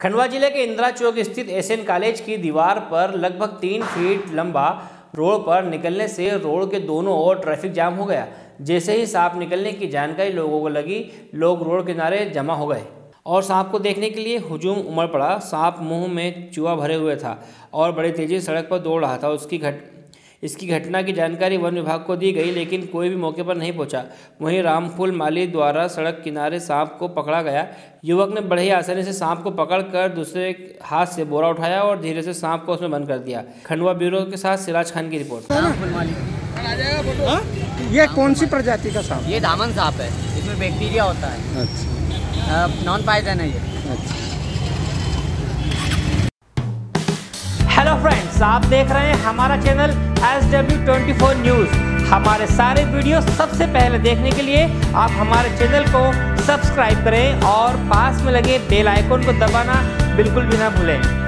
खंडवा जिले के इंदिरा चौक स्थित एसएन कॉलेज की दीवार पर लगभग 3 फीट लंबा रोड पर निकलने से रोड के दोनों ओर ट्रैफिक जाम हो गया। जैसे ही सांप निकलने की जानकारी लोगों को लगी, लोग रोड किनारे जमा हो गए और सांप को देखने के लिए हुजूम उमड़ पड़ा। सांप मुंह में चूहा भरे हुए था और बड़ी तेजी से सड़क पर दौड़ रहा था। इसकी घटना की जानकारी वन विभाग को दी गई, लेकिन कोई भी मौके पर नहीं पहुंचा। वहीं रामफूल माली द्वारा सड़क किनारे सांप को पकड़ा गया। युवक ने बड़े ही आसानी से सांप को पकड़कर दूसरे हाथ से बोरा उठाया और धीरे से सांप को उसमें बंद कर दिया। खंडवा ब्यूरो के साथ सिराज खान की रिपोर्ट। रामफूल माली। ये कौन सी प्रजाति का सांप? ये दामन सांप है, इसमें बैक्टीरिया होता है। अच्छा, नॉन पॉइजन है ये। अच्छा। हेलो फ्रेंड्स, आप देख रहे हैं हमारा चैनल SW24 न्यूज़। हमारे सारे वीडियो सबसे पहले देखने के लिए आप हमारे चैनल को सब्सक्राइब करें और पास में लगे बेल आइकन को दबाना बिल्कुल भी ना भूलें।